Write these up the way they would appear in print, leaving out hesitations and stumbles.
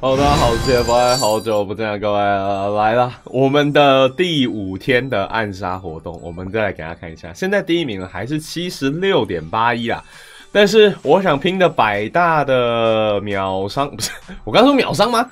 大家好，谢拜，好久不见了，各位来了，我们的第5天的暗杀活动，我们再来给大家看一下，现在第1名呢还是 76.81 啦，但是我想拼的百大的秒伤，不是，我刚说秒伤吗？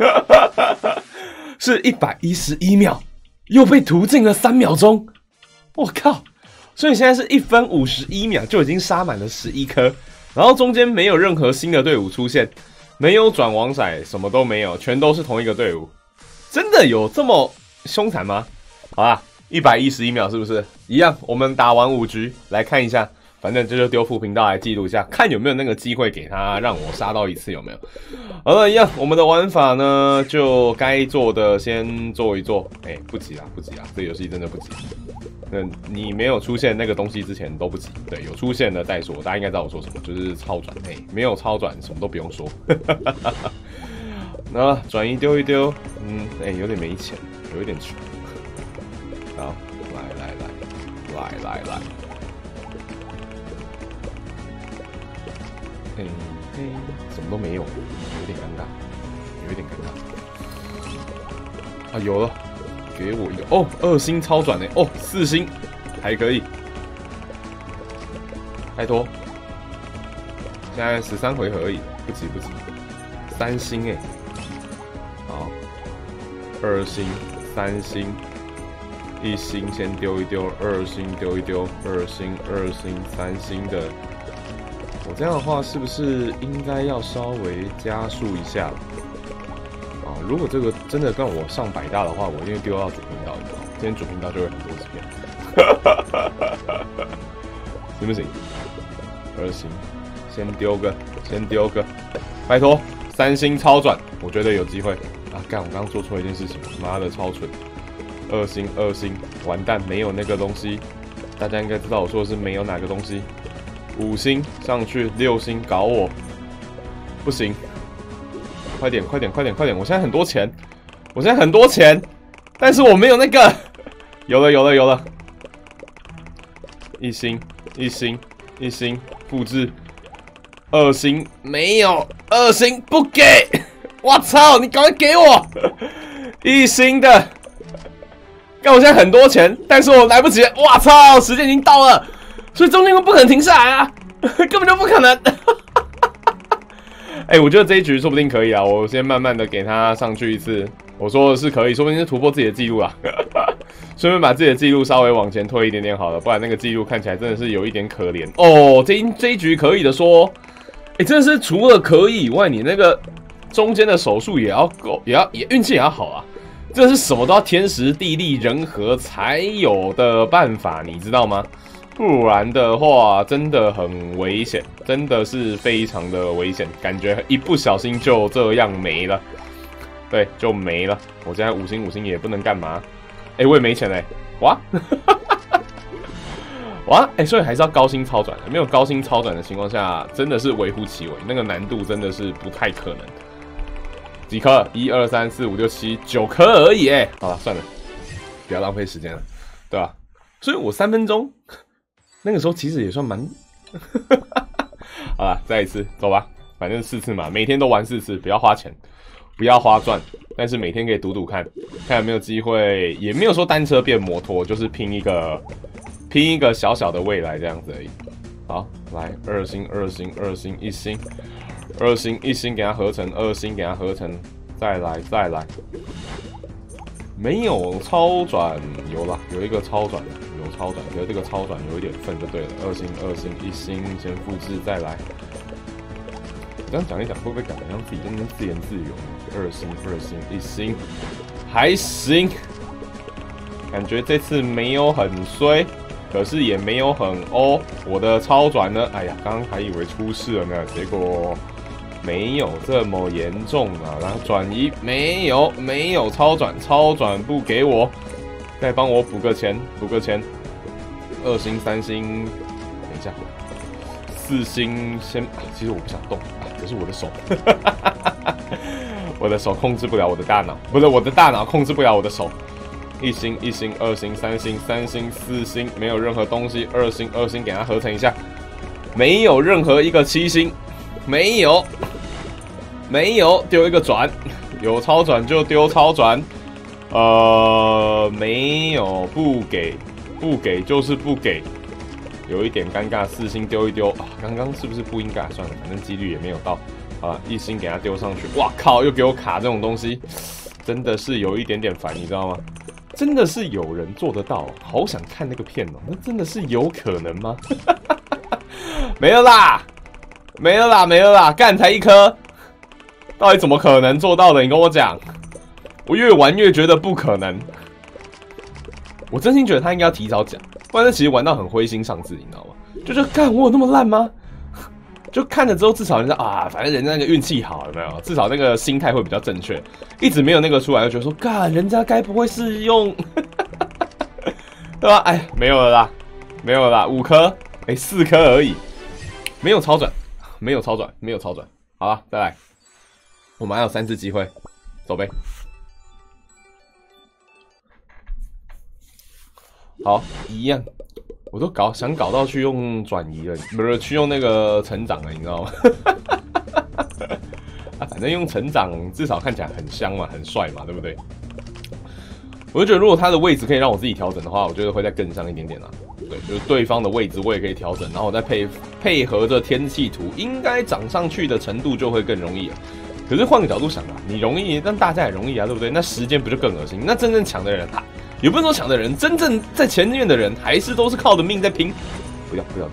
是111秒，又被途径了3秒钟，我靠！所以现在是1分51秒就已经杀满了11颗，然后中间没有任何新的队伍出现。没有转王骰，什么都没有，全都是同一个队伍，真的有这么凶残吗？好啦，111秒是不是一样？我们打完5局来看一下，反正这就丢副频道来记录一下，看有没有那个机会给他让我杀到1次有没有？好了，一样，我们的玩法呢，就该做的先做一做。不急啦，不急啦，这游戏真的不急。你没有出现那个东西之前都不急，对，有出现了再说，大家应该知道我说什么，就是超转，没有超转什么都不用说。那转移丢一丢，有点没钱，有一点穷。好，来，什么都没有，有点尴尬。啊，有了。给我一个哦，2星超转哦，4星还可以，拜托，现在13回合而已，不急，3星好，2星、3星、1星先丢一丢，2星丢一丢，2星、3星的，我这样的话是不是应该要稍微加速一下了？如果这个真的让我上百大的话，我一定会丢到主频道，你知道吗？今天主频道就会很多支片，行不行？2星，先丢个，拜托，3星超转，我觉得有机会啊！干，我刚刚做错一件事情，妈的超蠢！2星，完蛋，没有那个东西，大家应该知道我说的是没有哪个东西。5星上去，6星搞我，不行。快点！我现在很多钱，但是我没有那个。有了。1星，复制。2星没有，2星不给。我操！你赶快给我1星的。但我现在很多钱，但是我来不及。我操！时间已经到了，所以中间不可能停下来啊，根本就不可能。我觉得这一局说不定可以啊！我先慢慢的给他上去一次。我说的是可以，说不定是突破自己的记录啊。顺便把自己的记录稍微往前推一点点好了，不然那个记录看起来真的是有一点可怜哦。这一局可以的说，真的是除了可以以外，你那个中间的手速也要够，也运气也要好啊。这是什么都要天时地利人和才有的办法，你知道吗？不然的话，真的很危险，真的是非常的危险，感觉一不小心就这样没了，对，就没了。我现在5星也不能干嘛，我也没钱嘞，哇，哇，所以还是要高星超转的，没有高星超转的情况下，真的是微乎其微，那个难度真的是不太可能。几颗？1、2、3、4、5、6、7、9颗而已，好了，算了，不要浪费时间了，对吧？所以我3分钟。那个时候其实也算蛮，好啦，再一次走吧，反正4次嘛，每天都玩4次，不要花钱，不要花钻，但是每天可以赌赌看有没有机会，也没有说单车变摩托，就是拼一个小小的未来这样子而已。好，来2星、1星、2星、1星给它合成，2星给它合成，再来，没有超转，有啦，有一个超转。有超转，觉得这个超转有一点分就对了。2星、1星，先复制再来。这样讲一讲，会不会感觉像自己在那边自言自语？2星、1星，还行。感觉这次没有很衰，可是也没有很欧。我的超转呢？哎呀，刚刚还以为出事了呢，结果没有这么严重啊。然后转移没有超转不给我。再帮我补个钱，2星、3星，等一下，4星先，其实我不想动，可是我的手，我的手控制不了我的大脑，不是我的大脑控制不了我的手。1星、2星、3星、4星，没有任何东西。2星给它合成一下，没有任何一个7星，没有。 没有，丢一个转，有超转就丢超转。没有，不给，不给就是不给，有一点尴尬。4星丢一丢啊，刚刚是不是不应该？算了，反正几率也没有到。好了，1星给他丢上去。哇靠，又给我卡这种东西，真的是有一点点烦，你知道吗？真的是有人做得到，好想看那个片哦。那真的是有可能吗？没了啦，没了啦，没了啦！干才1颗，到底怎么可能做到的？你跟我讲。我越玩越觉得不可能，我真心觉得他应该要提早讲，不然这其实玩到很灰心丧志，你知道吗？就说干我有那么烂吗？就看了之后，至少人家啊，反正人家那个运气好，有没有？至少那个心态会比较正确。一直没有那个出来，就觉得说干，人家该不会是用，对吧？哎，没有了啦，没有了啦，5颗，哎，4颗而已，没有超转，没有超转，没有超转。好了，再来，我们还有3次机会，走呗。好，一样，我都想搞到去用转移了，不是去用那个成长了，你知道吗？啊，反正用成长至少看起来很香嘛，很帅嘛，对不对？我就觉得如果他的位置可以让我自己调整的话，我觉得会再更上一点点啦。对，就是对方的位置我也可以调整，然后我再配合着天气图，应该涨上去的程度就会更容易了。可是换个角度想啊，你容易，但大家也容易啊，对不对？那时间不就更恶心？那真正强的人也不是说强的人，真正在前面的人还是都是靠着命在拼。不要变。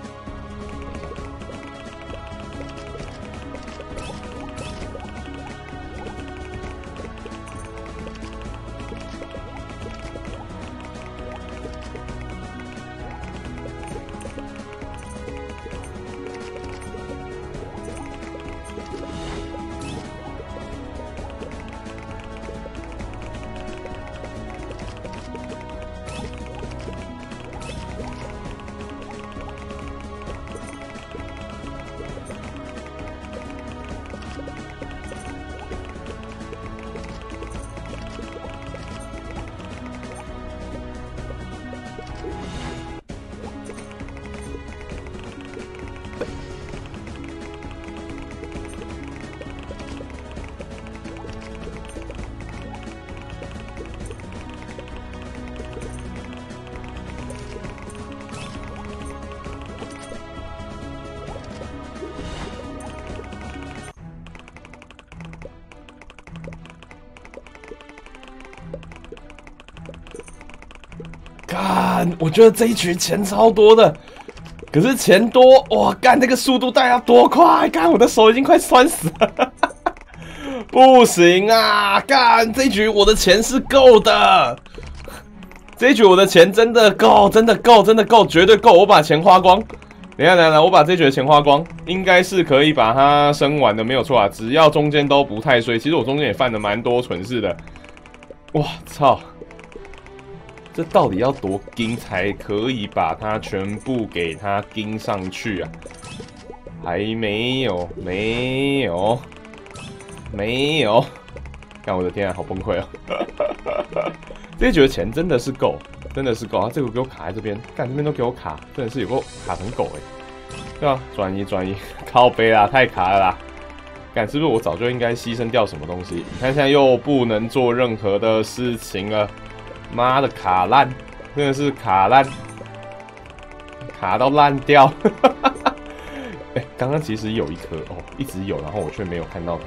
干，我觉得这一局钱超多的，可是钱多哇！干，这个速度带要多快？干，我的手已经快酸死了，不行啊！干，这一局我的钱是够的，这一局我的钱真的够，真的够，真的够，绝对够！我把钱花光。等一下，我把这一局的钱花光，应该是可以把它升完的，没有错啊！只要中间都不太衰，其实我中间也犯了蛮多蠢事的。哇操！这到底要多盯才可以把它全部给它盯上去啊？还没有，看我的天啊，好崩溃哦！这一局的钱真的是够，真的是够啊！这个给我卡在这边，干这边都给我卡，真的是有够卡成狗对吧？转移，靠背啦，太卡了啦！干是不是我早就应该牺牲掉什么东西？你看现在又不能做任何的事情了。妈的卡烂，真的是卡烂，卡到烂掉。刚刚其实有一颗哦，一直有，然后我却没有看到它。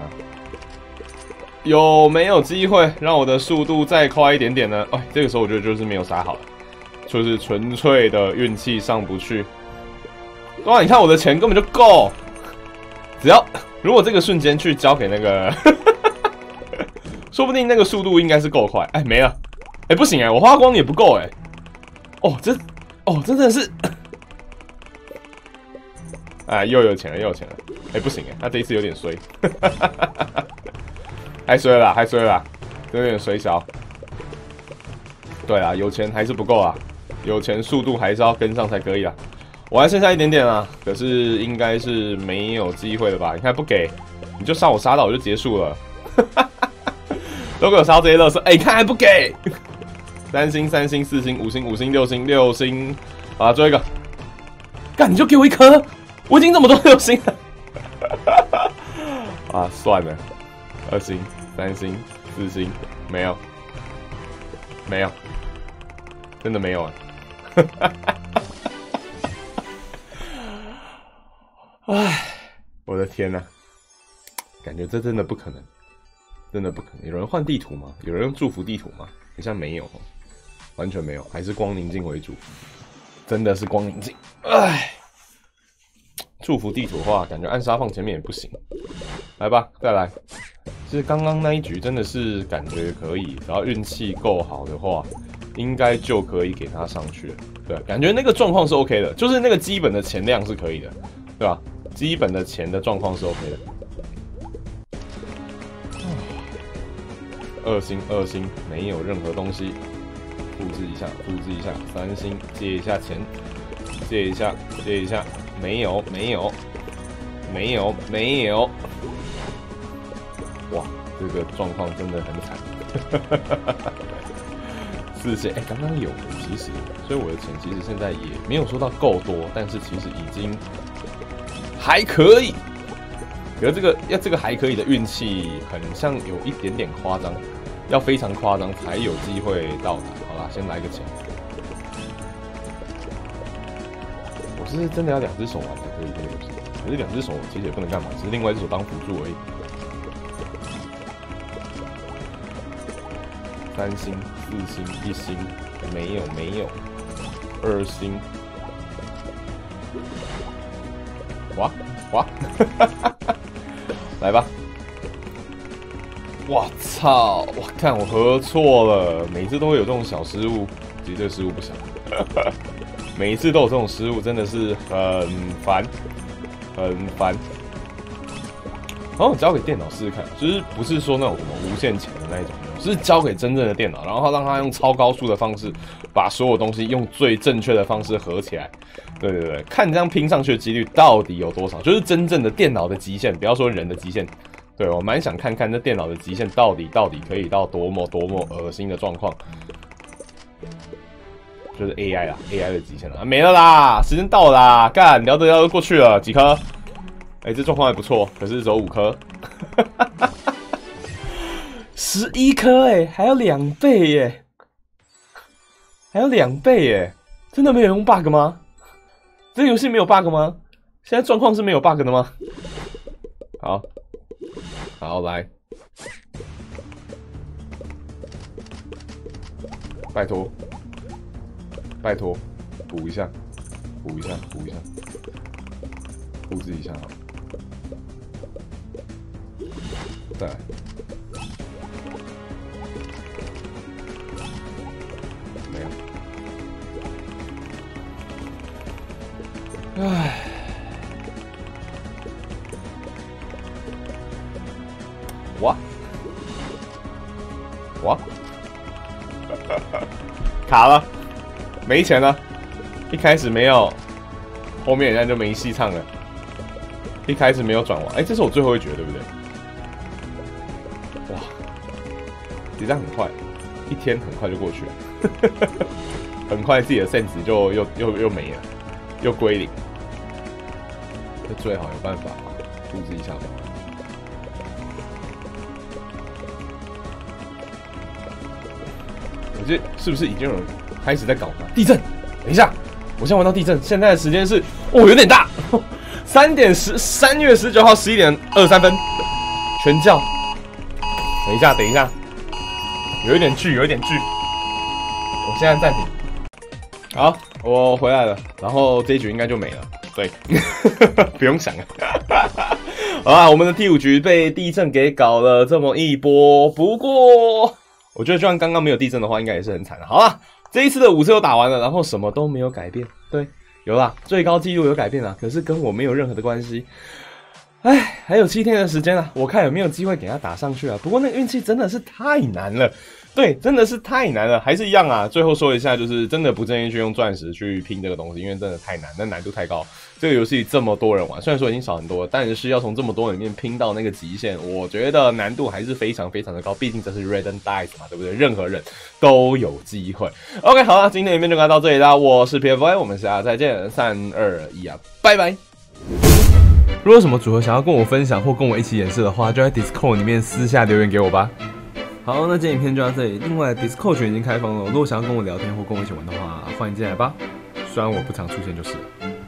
有没有机会让我的速度再快一点点呢？这个时候我觉得就是没有杀好了，就是纯粹的运气上不去。哇，你看我的钱根本就够，如果这个瞬间去交给那个，说不定那个速度应该是够快。没了。不行我花光也不够真的是，又有钱了，不行他这一次有点衰，太衰了啦，有点衰小。对啊，有钱还是不够啊，有钱速度还是要跟上才可以啊。我还剩下一点点啊，可是应该是没有机会了吧？你看不给，你就杀我杀到我就结束了，都给我杀这些垃圾，你看还不给。3星、4星、5星、6星，好啦，最后一个，干你就给我1颗，我已经这么多6星了， 啊，算了，2星、3星、4星，没有，没有，真的没有啊！唉，我的天哪，感觉这真的不可能，真的不可能。有人换地图吗？有人用祝福地图吗？好像没有，完全没有，还是光宁静为主，真的是光宁静。唉。祝福地图的话，感觉暗杀放前面也不行。来吧，再来。其实刚刚那一局真的是感觉可以，只要运气够好的话，应该就可以给他上去了。对，感觉那个状况是 OK 的，就是那个基本的钱量是可以的，对吧？基本的钱的状况是 OK 的。2星，没有任何东西。复制一下，3星，借一下钱，借一下。没有，哇，这个状况真的很惨。4星，刚刚有其实，所以我的钱其实现在也没有说到够多，但是其实已经还可以。可是这个还可以的运气，很像有一点点夸张，要非常夸张才有机会到达。好啦，先来个钱。我是真的要2只手玩才可以这个游戏，可是2只手其实也不能干嘛，只是另外1只手当辅助而已。3星、4星、1星，没有，2星，哇，来吧！我操！我看我合错了，每次都会有这种小失误，其实这个失误不小。每一次都有这种失误，真的是很烦。然后交给电脑试试看，就是不是说那种什么无限钱的那一种，是交给真正的电脑，然后让它用超高速的方式把所有东西用最正确的方式合起来。对，看这样拼上去的几率到底有多少，就是真正的电脑的极限，不要说人的极限。对，我蛮想看看这电脑的极限到底可以到多么恶心的状况。就是 AI 啦 ，AI 的极限了，没了啦，时间到了啦，干聊着过去了，几颗？这状况还不错，可是只有5颗，11颗还有2倍耶，真的没有用 bug 吗？这个游戏没有 bug 吗？现在状况是没有 bug 的吗？好来，拜托，补一下，复制一下好了，再来，没有，唉，哇，卡了。没钱了，一开始没有，后面人家就没戏唱了。一开始没有转完，这是我最后一局，对不对？哇，其实这样很快，一天很快就过去了，很快自己的 sense 就又没了，又归零。这最好有办法复制一下吧。我觉得是不是已经有人开始在搞地震？等一下，我现在玩到地震，现在的时间是有点大，3月19号11点23分，全教。等一下，有一点剧，我现在暂停。好，我回来了，然后这一局应该就没了，对，不用想了。好啦，我们的第5局被地震给搞了这么一波，不过我觉得就算刚刚没有地震的话，应该也是很惨的。好啦，这一次的5次都打完了，然后什么都没有改变。对，有啦，最高纪录有改变啦，可是跟我没有任何的关系。还有7天的时间啊，我看有没有机会给他打上去啊。不过那个运气真的是太难了，对，真的是太难了。还是一样啊，最后说一下，就是真的不建议去用钻石去拼这个东西，因为真的太难，那难度太高。这个游戏这么多人玩，虽然说已经少很多了，但是要从这么多人里面拼到那个极限，我觉得难度还是非常非常的高。毕竟这是 Random Dice 嘛，对不对？任何人都有机会。OK， 好了，今天的影片就到这里啦。我是 PFY， 我们下次再见，3、2、1啊，拜拜。 如果有什么组合想要跟我分享或跟我一起演示的话，就在 Discord 里面私下留言给我吧。好，那今天影片就到这里。另外 Discord 群已经开放了，如果想要跟我聊天或跟我一起玩的话，欢迎进来吧。虽然我不常出现就是了。